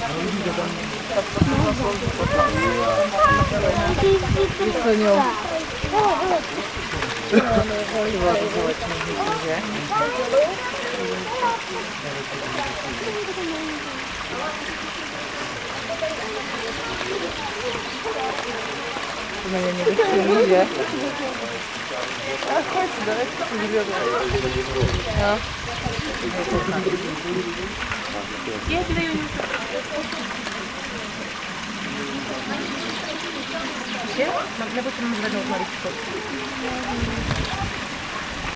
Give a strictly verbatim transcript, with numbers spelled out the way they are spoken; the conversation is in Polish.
Wycenią. Na mnie nie wytrzymuje. A chodź, daleko nie wiodę. No. Ja tutaj już. Gdzie? Na bo to mam zgadnął Marii.